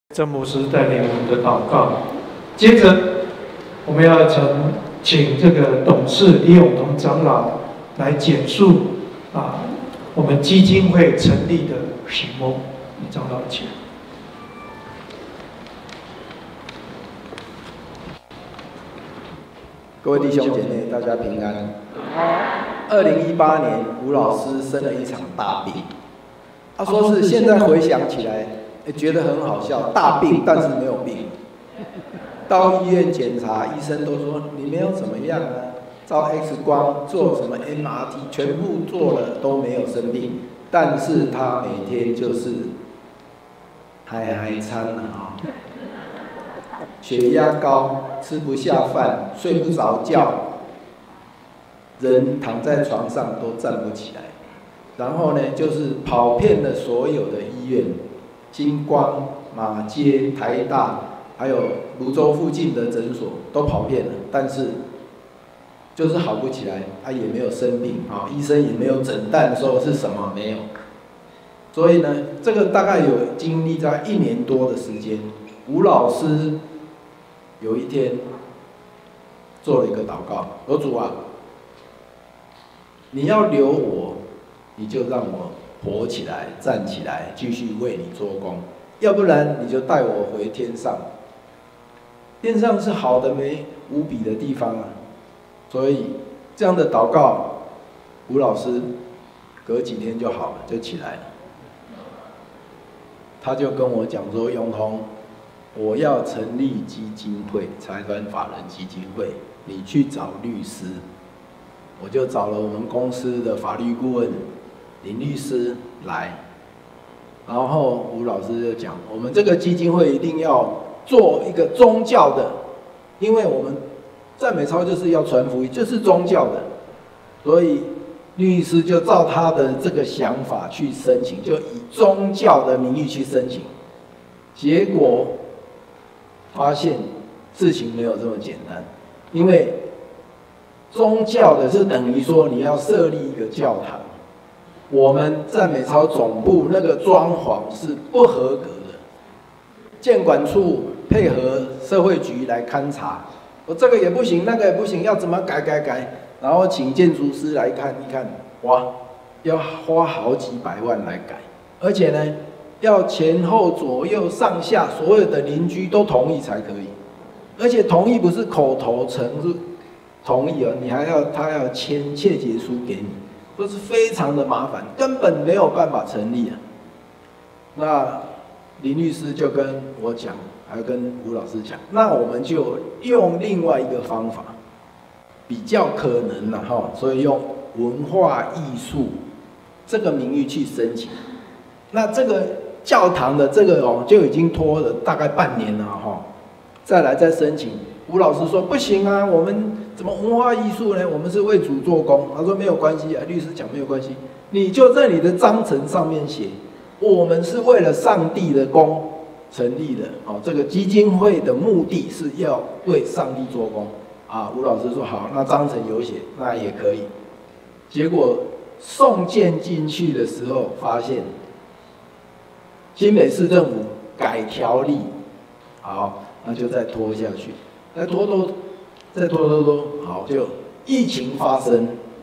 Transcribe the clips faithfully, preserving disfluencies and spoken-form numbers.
郑牧师带领我们的祷告。接着，我们要请请这个董事李永同长老来简述啊我们基金会成立的始末。李长老请。 各位弟兄姐妹，大家平安。二零一八年，吴老师生了一场大病。他说是现在回想起来，欸、觉得很好笑，大病但是没有病。到医院检查，医生都说你没有怎么样啊，照 X 光、做什么 M R T， 全部做了都没有生病，但是他每天就是嗨嗨餐啊。血压高，吃不下饭，睡不着觉，人躺在床上都站不起来。然后呢，就是跑遍了所有的医院，金光、马街、台大，还有泸州附近的诊所都跑遍了，但是就是好不起来，他、啊、也没有生病啊，医生也没有诊断说是什么，没有。所以呢，这个大概有经历在一年多的时间，吴老师。有一天，做了一个祷告，我主啊，你要留我，你就让我活起来、站起来，继续为你做工；要不然你就带我回天上。天上是好的没无比的地方啊，所以这样的祷告，吴老师隔几天就好了，就起来了。他就跟我讲说，永同。我要成立基金会，财团法人基金会，你去找律师。我就找了我们公司的法律顾问林律师来，然后吴老师就讲，我们这个基金会一定要做一个宗教的，因为我们赞美操就是要传福音，就是宗教的，所以律师就照他的这个想法去申请，就以宗教的名义去申请，结果。发现事情没有这么简单，因为宗教的是等于说你要设立一个教堂，我们赞美操总部那个装潢是不合格的，建管处配合社会局来勘察，我这个也不行，那个也不行，要怎么改改改，然后请建筑师来看一看，哇，要花好几百万来改，而且呢。要前后左右上下所有的邻居都同意才可以，而且同意不是口头承同意啊，你还要他要签切结书给你，这是非常的麻烦，根本没有办法成立啊。那林律师就跟我讲，还跟吴老师讲，那我们就用另外一个方法，比较可能了哈，所以用文化艺术这个名义去申请，那这个。教堂的这个哦，就已经拖了大概半年了哈，再来再申请，吴老师说不行啊，我们怎么文化艺术呢？我们是为主做工。他说没有关系啊，律师讲没有关系，你就在你的章程上面写，我们是为了上帝的工成立的哦，这个基金会的目的是要为上帝做工啊。吴老师说好，那章程有写，那也可以。结果送件进去的时候，发现。新北市政府改条例，好，那就再拖下去，再拖拖，再拖拖拖，好，就疫情发生，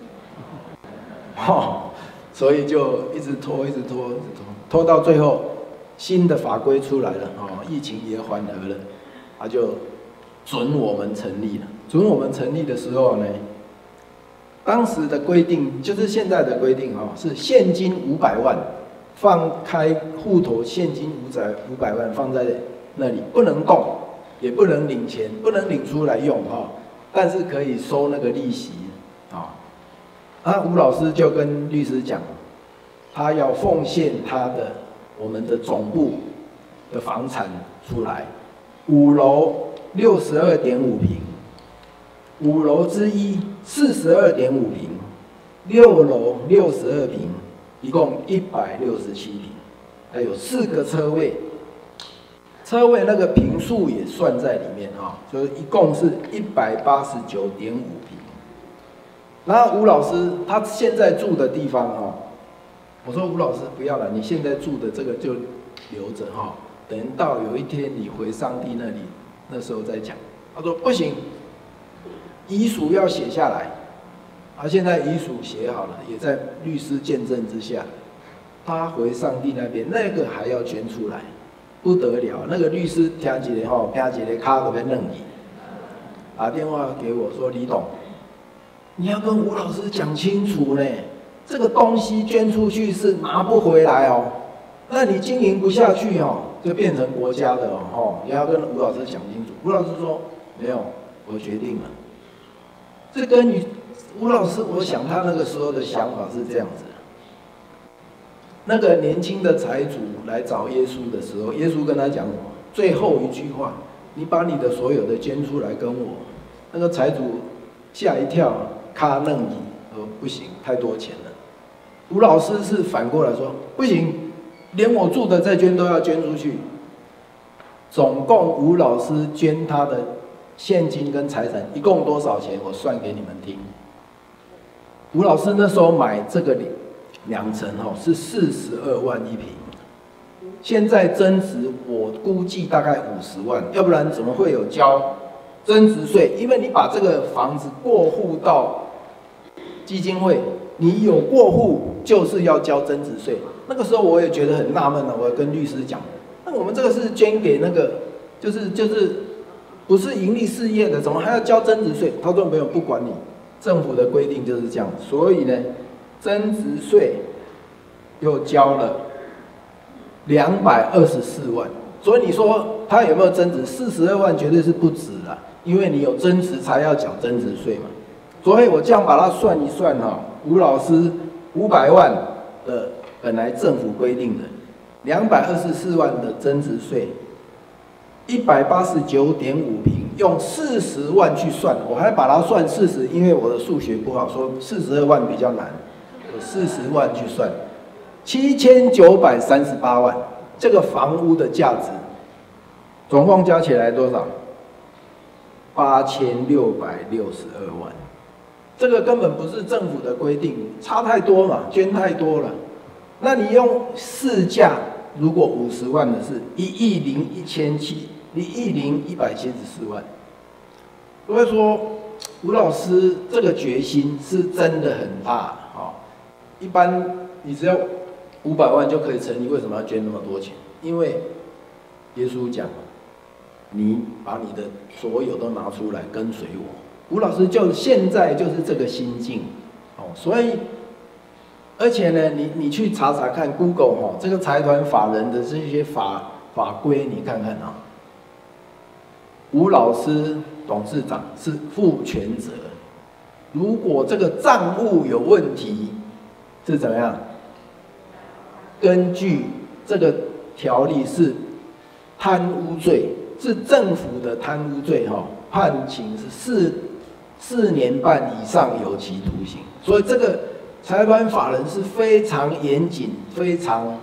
哦，所以就一直拖，一直拖，一直拖，拖到最后，新的法规出来了，哦，疫情也缓和了，他就准我们成立了。准我们成立的时候呢，当时的规定就是现在的规定哦，是现金五百万。放开户头现金五百五百万放在那里，不能动，也不能领钱，不能领出来用哈，但是可以收那个利息啊。啊，吴老师就跟律师讲，他要奉献他的我们的总部的房产出来，五楼六十二点五平，五楼之一四十二点五平，六楼六十二平。一共一百六十七平，还有四个车位，车位那个坪数也算在里面哈，所以一共是一百八十九点五平。然后吴老师他现在住的地方哈，我说吴老师不要了，你现在住的这个就留着哈， 等到有一天你回上帝那里，那时候再讲。他说不行，遗属要写下来。他现在遗属写好了，也在律师见证之下，他回上帝那边，那个还要捐出来，不得了。那个律师听一个吼，听一个卡都要愣去，打电话给我说李董，你要跟吴老师讲清楚呢，这个东西捐出去是拿不回来哦，那你经营不下去哦，就变成国家的哦，也要跟吴老师讲清楚。吴老师说没有，我决定了。这跟你吴老师，我想他那个时候的想法是这样子。那个年轻的财主来找耶稣的时候，耶稣跟他讲什么？最后一句话：你把你的所有的捐出来跟我。那个财主吓一跳，卡愣你，说不行，太多钱了。吴老师是反过来说，不行，连我住的债捐都要捐出去。总共吴老师捐他的现金跟财产一共多少钱？我算给你们听。吴老师那时候买这个两层哦，是四十二万一平，现在增值我估计大概五十万，要不然怎么会有交增值税？因为你把这个房子过户到基金会，你有过户就是要交增值税。那个时候我也觉得很纳闷了，我跟律师讲，那我们这个是捐给那个，就是就是不是盈利事业的，怎么还要交增值税？他说没有，不管你。政府的规定就是这样，所以呢，增值税又交了两百二十四万，所以你说他有没有增值？四十二万绝对是不止啦，因为你有增值才要缴增值税嘛。所以我这样把它算一算哈，吴老师五百万的本来政府规定的两百二十四万的增值税，一百八十九点五平。用四十万去算，我还把它算四十，因为我的数学不好，说四十二万比较难，我四十万去算，七千九百三十八万，这个房屋的价值，总共加起来多少？八千六百六十二万，这个根本不是政府的规定，差太多嘛，捐太多了。那你用市价，如果五十万的是一亿零一千七。一亿零一百七十四万，所以说吴老师这个决心是真的很大啊、哦！一般你只要五百万就可以成立，为什么要捐那么多钱？因为耶稣讲，你把你的所有都拿出来跟随我。吴老师就现在就是这个心境哦，所以而且呢，你你去查查看 Google 哈、哦，这个财团法人的这些法法规，你看看啊。吴老师董事长是负全责，如果这个账务有问题，是怎么样？根据这个条例是贪污罪，是政府的贪污罪哈，判刑是四四年半以上有期徒刑。所以这个财团法人是非常严谨、非常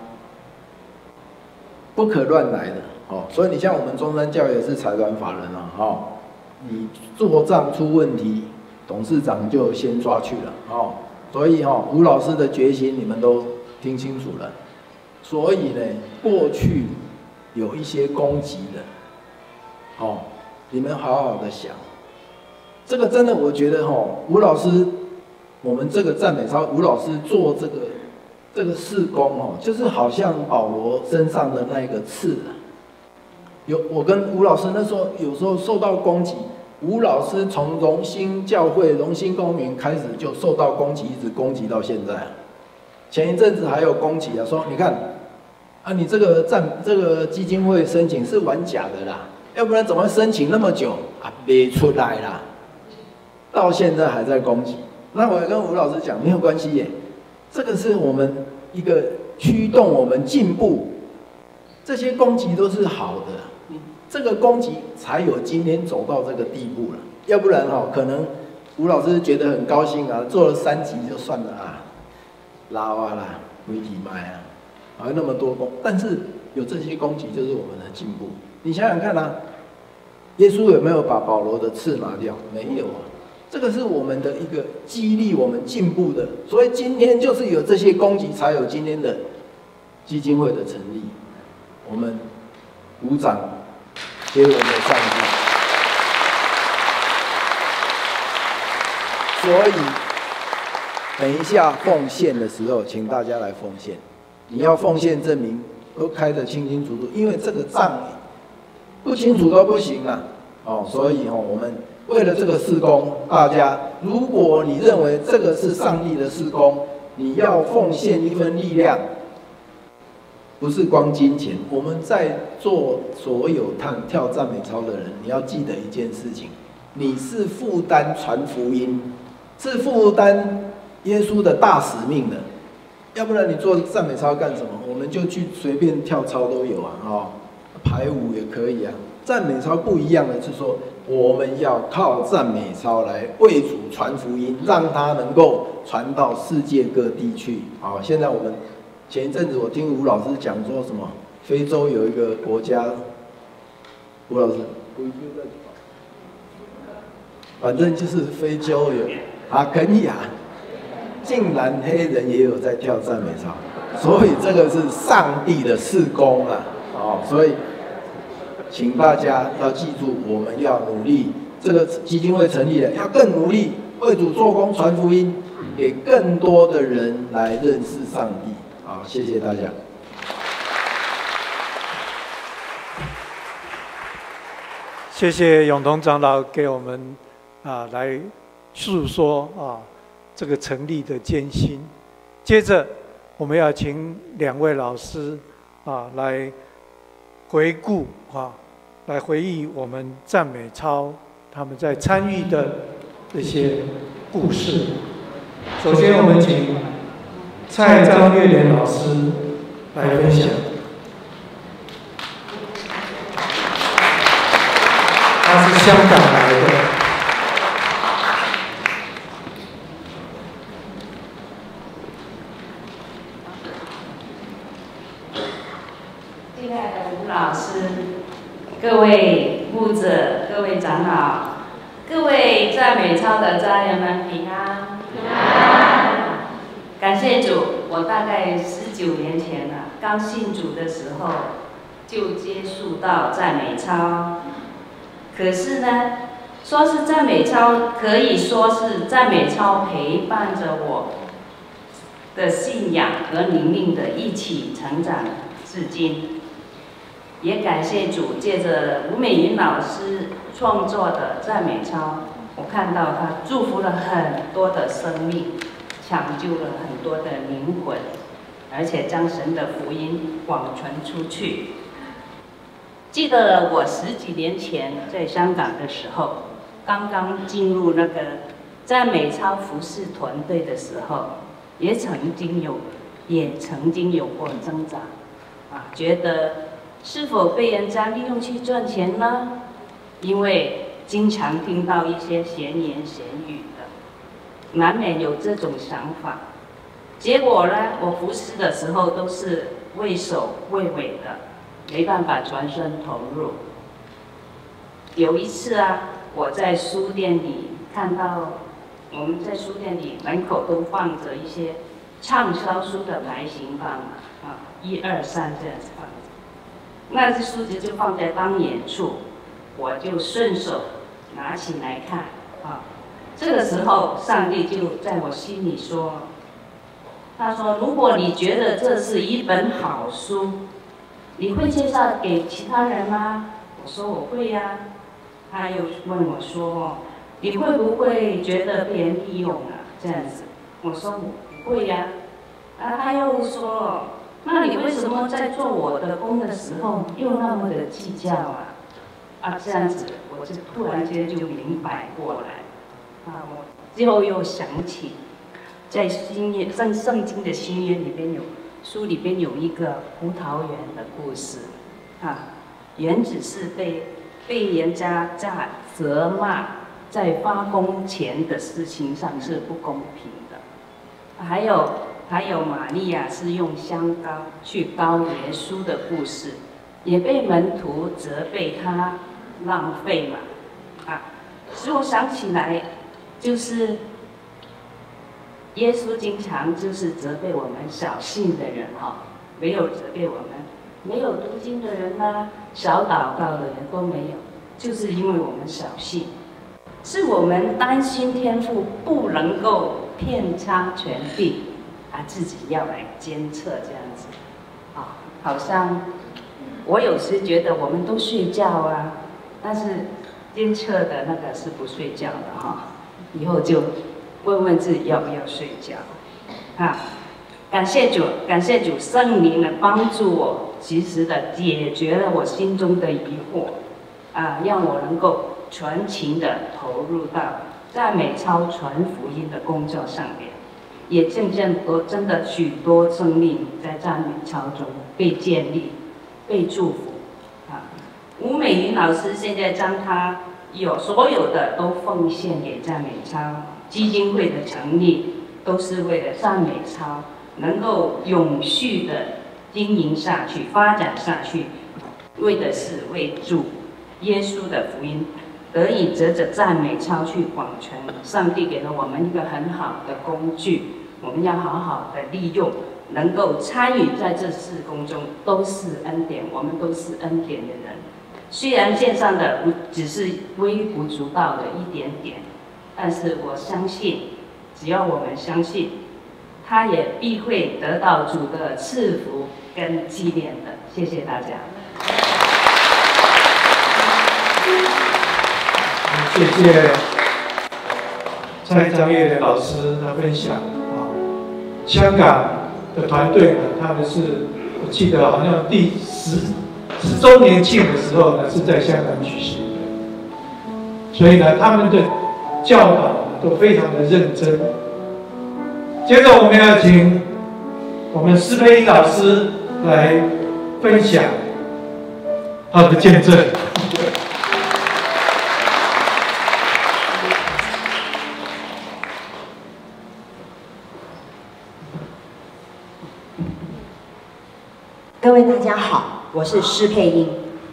不可乱来的。哦，所以你像我们中山教也是财团法人啊，哦，你做账出问题，董事长就先抓去了，哦，所以哈、哦，吴老师的决心你们都听清楚了。所以呢，过去有一些攻击的，哦，你们好好的想，这个真的我觉得哈、哦，吴老师，我们这个赞美操，吴老师做这个这个事工哦，就是好像保罗身上的那个刺啊。有我跟吴老师那时候有时候受到攻击，吴老师从荣兴教会、荣兴公民开始就受到攻击，一直攻击到现在。前一阵子还有攻击啊，说你看啊，你这个站这个基金会申请是玩假的啦，要不然怎么申请那么久啊，没出来啦，到现在还在攻击。那我也跟吴老师讲，没有关系耶，这个是我们一个驱动我们进步，这些攻击都是好的。这个攻击才有今天走到这个地步了，要不然哈、哦，可能吴老师觉得很高兴啊，做了三集就算了啊，拉哇啦，媒体卖啊，还有那么多攻，但是有这些攻击就是我们的进步。你想想看啊，耶稣有没有把保罗的刺拿掉？没有啊，这个是我们的一个激励我们进步的，所以今天就是有这些攻击，才有今天的基金会的成立。我们鼓掌给我们的上帝。所以，等一下奉献的时候，请大家来奉献。你要奉献证明都开得清清楚楚，因为这个账不清楚都不行啊。哦，所以哦，我们为了这个事工，大家，如果你认为这个是上帝的事工，你要奉献一份力量，不是光金钱。我们在做所有跳跳赞美操的人，你要记得一件事情：你是负担传福音，是负担耶稣的大使命的。要不然你做赞美操干什么？我们就去随便跳操都有啊，哦，排舞也可以啊。赞美操不一样的是说，我们要靠赞美操来为主传福音，让它能够传到世界各地去。好，现在我们前一阵子我听吴老师讲说什么，非洲有一个国家，吴老师，反正就是非洲有啊，肯亚，竟然黑人也有在跳赞美操，所以这个是上帝的事工啊，哦，所以。请大家要记住，我们要努力。这个基金会成立了，要更努力为主做工、传福音，给更多的人来认识上帝。好，谢谢大家。 谢谢永同长老给我们啊来诉说啊这个成立的艰辛。接着，我们要请两位老师啊来回顾啊。来回忆我们赞美操他们在参与的这些故事。首先，我们请蔡张月莲老师来分享。他是香港来的。 亲爱的吴老师。各位牧者、各位长老、各位赞美操的家人们平安！平安！感谢主，我大概十九年前了，刚信主的时候就接触到赞美操。可是呢，说是赞美操，可以说是赞美操陪伴着我的信仰和灵命的一起成长至今。也感谢主，借着吴美云老师创作的赞美操，我看到他祝福了很多的生命，抢救了很多的灵魂，而且将神的福音广传出去。记得我十几年前在香港的时候，刚刚进入那个赞美操服侍团队的时候，也曾经有，也曾经有过挣扎，啊，觉得。是否被人家利用去赚钱呢？因为经常听到一些闲言闲语的，难免有这种想法。结果呢，我服侍的时候都是畏首畏尾的，没办法全身投入。有一次啊，我在书店里看到，我们在书店里门口都放着一些畅销书的排行榜啊，一二三这样子放。那这书籍就放在当眼处，我就顺手拿起来看啊。这个时候，上帝就在我心里说：“他说，如果你觉得这是一本好书，你会介绍给其他人吗？”我说：“我会呀。”他又问我说：“你会不会觉得被人利用啊？”这样子，我说：“我不会呀。”啊，他又说。那你为什么在做我的工的时候又那么的计较啊？啊，这样子我就突然间就明白过来，啊，我之后又想起，在新约圣圣经的新约里边有书里边有一个葡萄园的故事，啊，园子是被被人家在责骂，在发工钱的事情上是不公平的，还有。还有玛利亚是用香膏去膏耶稣的故事，也被门徒责备他浪费嘛，啊，使我想起来，就是耶稣经常就是责备我们小信的人哈、哦，没有责备我们没有读经的人呢，少祷告的人都没有，就是因为我们小信，是我们担心天父不能够遍插全地，啊，自己要来监测这样子，啊，好像我有时觉得我们都睡觉啊，但是监测的那个是不睡觉的哈，以后就问问自己要不要睡觉，啊。感谢主，感谢主圣灵的帮助我，及时的解决了我心中的疑惑，啊，让我能够全情的投入到赞美操传福音的工作上面，也见证多真的许多生命在赞美操中被建立、被祝福。啊，吴美云老师现在将他有所有的都奉献给赞美操基金会的成立，都是为了赞美操能够永续的经营下去、发展下去，为的是为主耶稣的福音得以藉着赞美操去广传。上帝给了我们一个很好的工具，我们要好好的利用，能够参与在这事工中，都是恩典，我们都是恩典的人。虽然线上的不只是微不足道的一点点，但是我相信，只要我们相信，他也必会得到主的赐福跟纪念的。谢谢大家。 谢谢蔡张月的老师的分享啊。香港的团队呢，他们是我记得好像第十十周年庆的时候呢，是在香港举行的，所以呢，他们的教导都非常的认真。接着我们要请我们施佩英老师来分享他的见证。 各位大家好，我是施佩英。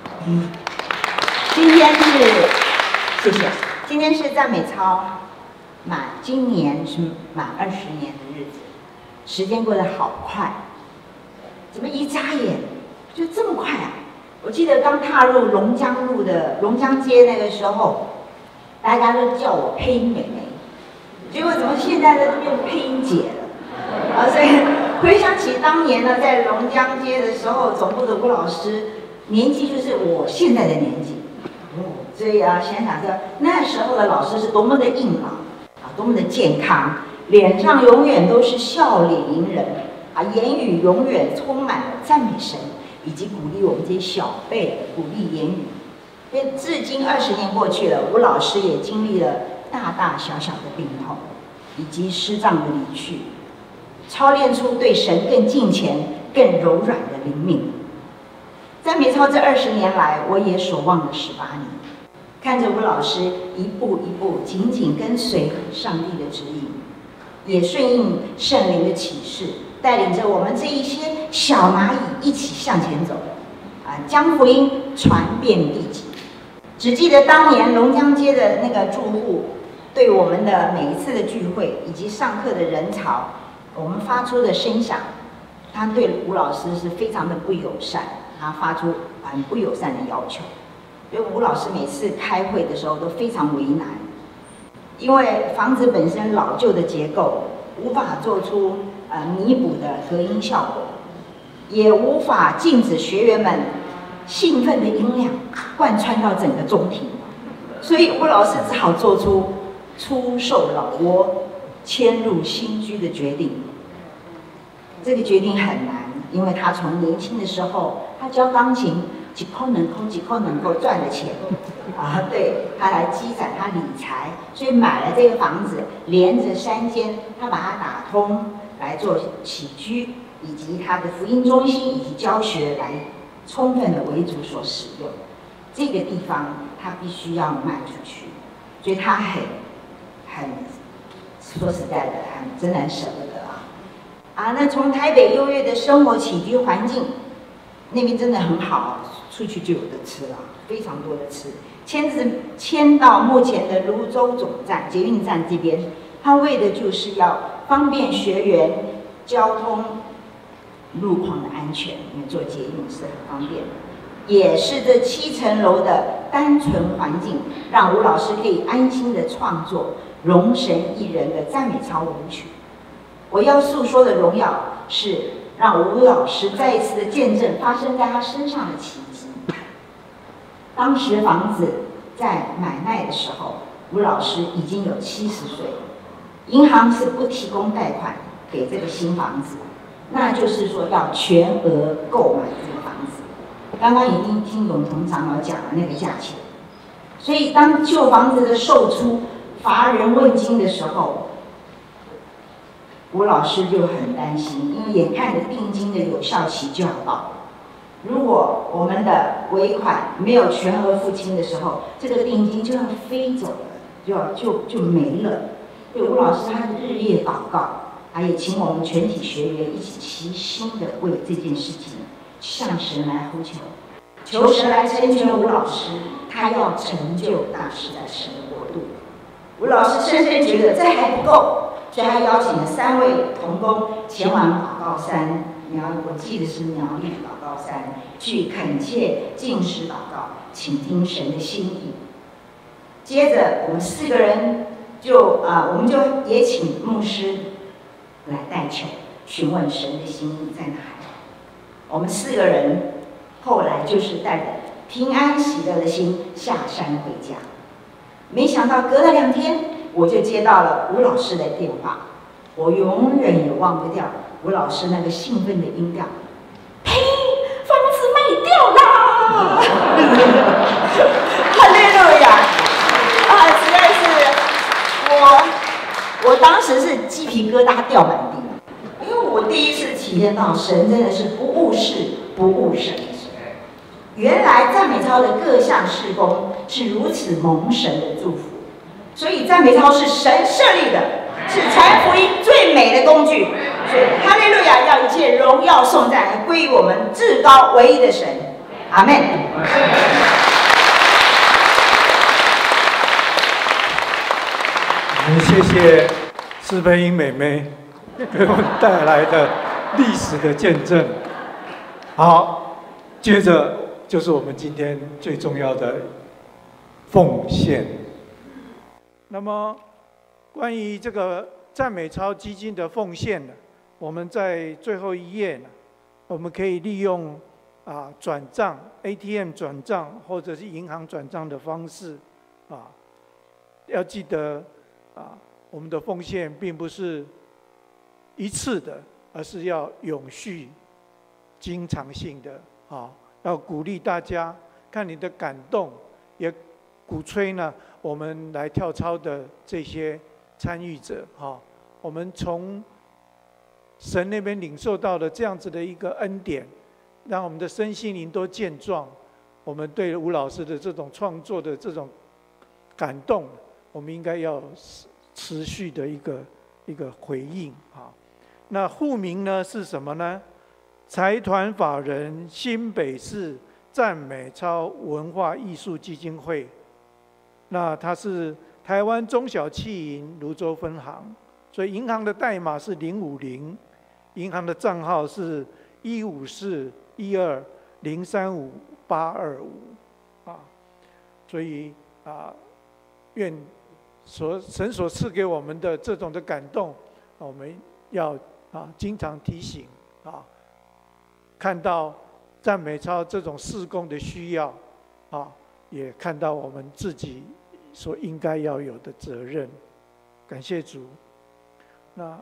今天是，谢谢。今天是赞美操满，今年是满二十年的日子，时间过得好快，怎么一眨眼就这么快啊？我记得刚踏入龙江路的龙江街那个时候，大家都叫我配音美眉，结果怎么现在都变配音姐了？啊，所以回想起当年呢，在龙江街的时候，总部的吴老师年纪就是我现在的年纪，哦，所以啊，想想着那时候的老师是多么的硬朗啊，多么的健康，脸上永远都是笑脸迎人啊，言语永远充满了赞美神，以及鼓励我们这些小辈的鼓励言语。因为至今二十年过去了，吴老师也经历了大大小小的病痛，以及师长的离去。操练出对神更敬虔、更柔软的灵命。在美操这二十年来，我也守望了十八年，看着吴老师一步一步紧紧跟随上帝的指引，也顺应圣灵的启示，带领着我们这一些小蚂蚁一起向前走，啊，将福音传遍地极。只记得当年龙江街的那个住户，对我们的每一次的聚会以及上课的人潮。我们发出的声响，他对吴老师是非常的不友善，他发出很不友善的要求，所以吴老师每次开会的时候都非常为难，因为房子本身老旧的结构无法做出呃弥补的隔音效果，也无法禁止学员们兴奋的音量贯穿到整个中庭，所以吴老师只好做出出售老窝、迁入新居的决定。这个决定很难，因为他从年轻的时候，他教钢琴，几扣能扣几扣能够赚的钱，啊，对他来积攒他理财，所以买了这个房子，连着山间，他把它打通来做起居，以及他的福音中心以及教学来充分的为主所使用。这个地方他必须要卖出去，所以他很很。说实在的，很真的很舍不得啊！啊，那从台北优越的生活起居环境，那边真的很好，出去就有的吃了，非常多的吃。迁至迁到目前的泸州总站捷运站这边，它为的就是要方便学员交通路况的安全，因为做捷运是很方便的。也是这七层楼的单纯环境，让吴老师可以安心的创作容神一人的赞美操舞曲。我要诉说的荣耀，是让吴老师再一次的见证发生在他身上的奇迹。当时房子在买卖的时候，吴老师已经有七十岁，银行是不提供贷款给这个新房子，那就是说要全额购买这个房子。刚刚已经听永同长老讲了那个价钱，所以当旧房子的售出乏人问津的时候，吴老师就很担心，因为眼看着定金的有效期就要到了。如果我们的尾款没有全额付清的时候，这个定金就要飞走了，就要就就没了。所以吴老师他的日夜祷告，他也请我们全体学员一起齐心的为这件事情向神来呼求，求神来成全吴老师，他要成就大事在神的国度。吴老师深深觉得这还不够，所以他邀请了三位同工前往祷告山，苗我记得是苗栗祷告山，去恳切禁食祷告，倾听神的心意。接着我们四个人就啊、呃，我们就也请牧师来代求，询问神的心意在哪里。我们四个人后来就是带着平安喜乐的心下山回家。没想到隔了两天，我就接到了吴老师的电话，我永远也忘不掉吴老师那个兴奋的音调。嘿，房子卖掉啦！哈利路亚！啊，实在是我，我当时是鸡皮疙瘩掉满地，因为我第一次体验到神真的是不误事不误神。原来赞美操的各项事工是如此蒙神的祝福，所以赞美操是神设立的，是传福音最美的工具。所以哈利路亚，要一切荣耀颂赞归于我们至高唯一的神。阿们。 我们谢谢施佩英妹妹给我们带来的历史的见证。好，接着就是我们今天最重要的奉献。那么，关于这个赞美操基金的奉献呢，我们在最后一页呢，我们可以利用啊转账 A T M 转账或者是银行转账的方式啊，要记得啊，我们的奉献并不是一次的，而是要永续、经常性的啊。要鼓励大家，看你的感动，也鼓吹呢我们来跳操的这些参与者哈，我们从神那边领受到的这样子的一个恩典，让我们的身心灵都健壮。我们对吴老师的这种创作的这种感动，我们应该要持续的一个一个回应啊。那户名呢是什么呢？财团法人新北市赞美操文化艺术基金会，那它是台湾中小企银泸州分行，所以银行的代码是零五零，银行的账号是一五四一二零三五八二五啊，所以啊，愿所神所赐给我们的这种的感动，我们要啊经常提醒啊。看到赞美操这种事工的需要，啊，也看到我们自己所应该要有的责任。感谢主。那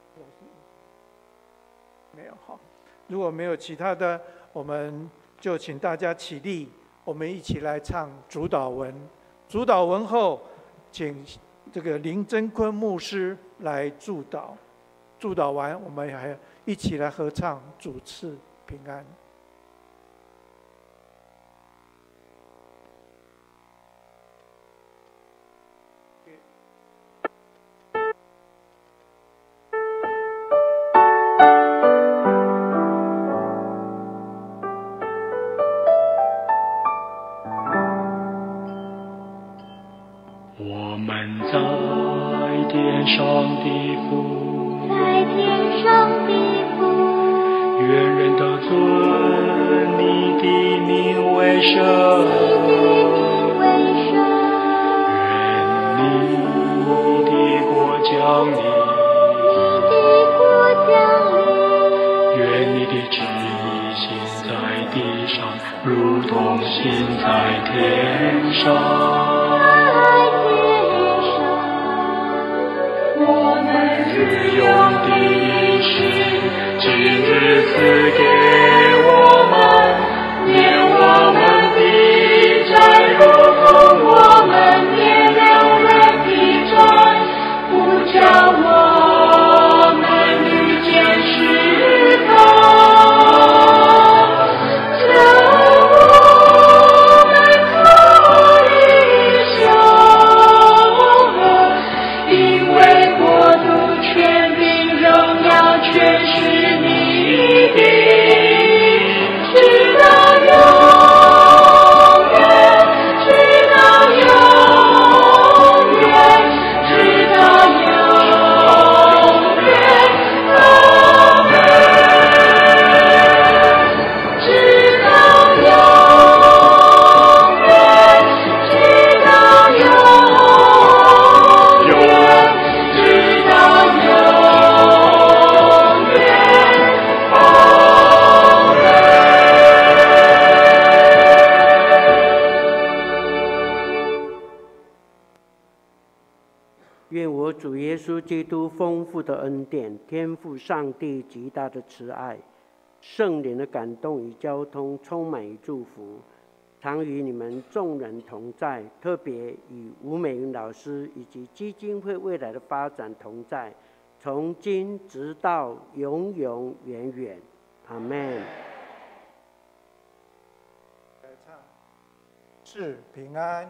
没有好，如果没有其他的，我们就请大家起立，我们一起来唱主祷文。主祷文后，请这个林真坤牧师来祝祷。祝祷完，我们还一起来合唱主赐平安。 我们在天上的父， 在天上的父， 愿人都尊你的名为圣，愿你的国降临，愿你的旨意行在地上，如同行在天上。我们日用的饮食，今日赐给我们，免我们的债，如同我们免了人的债，不叫我们遇见试探， 基督丰富的恩典，天父上帝极大的慈爱，圣灵的感动与交通，充满与祝福，常与你们众人同在，特别与吴美云老师以及基金会未来的发展同在，从今直到永永远远，阿们。 是平安。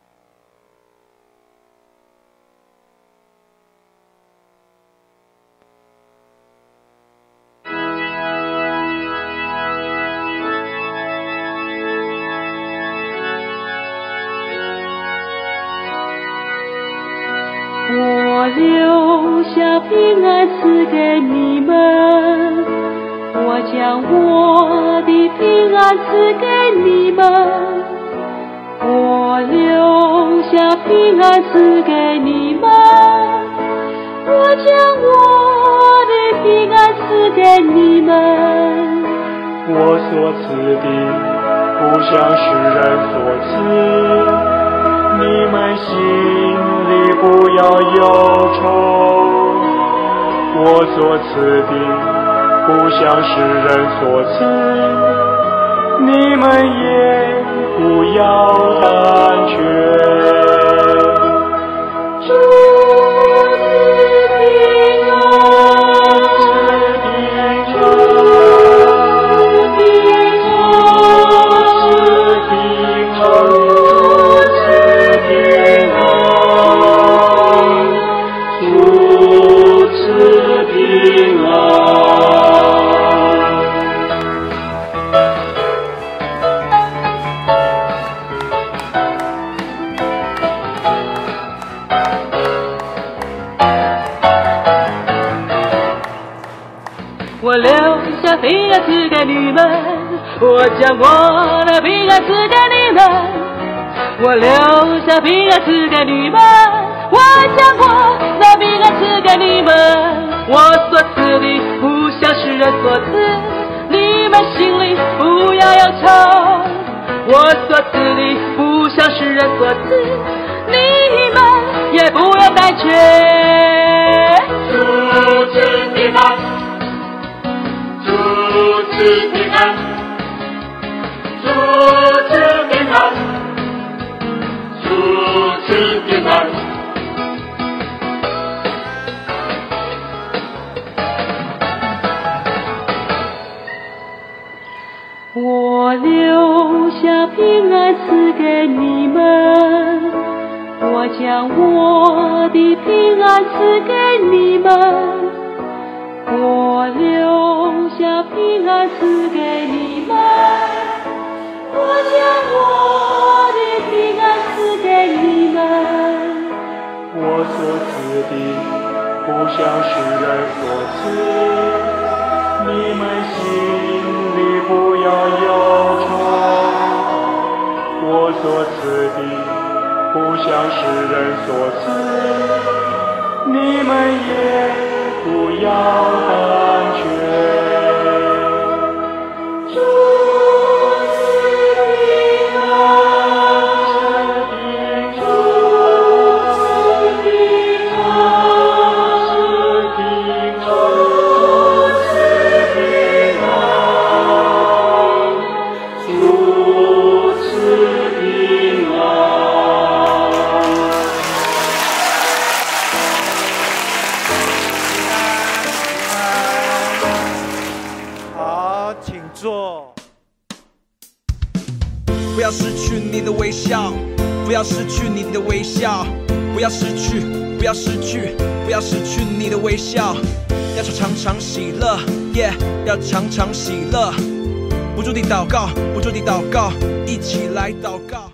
我留下平安赐给你们，我将我的平安赐给你们，我留下平安赐给你们，我将我的平安赐给你们。 我所赐的不像世人所赐，你们心里不要忧愁，我所赐的不像世人所赐，你们也不要胆怯。 主赐平安，主平我留下平安赐给你们，我将我的平安赐给你们。我留下平安赐给你们，我将我的平安赐给你们。我所赐的不像世人所赐，你们心里不要忧愁。我所赐的不像世人所赐，你们也不要胆怯。 主赐平安，主赐平安，主赐平安，主赐平安。 我留下平安赐给你们，我将我的平安赐给你们。我留下平安赐给你们，我将我的平安赐给你们。 我所赐的不像世人所赐， 你们心里不要忧愁，我所赐的不像世人所赐，你们也不要胆怯。 不要失去你的微笑，不要失去你的微笑，不要失去，不要失去，不要失去你的微笑。要常常喜乐，耶、yeah, 要常常喜乐。不住地祷告，不住地祷告，一起来祷告。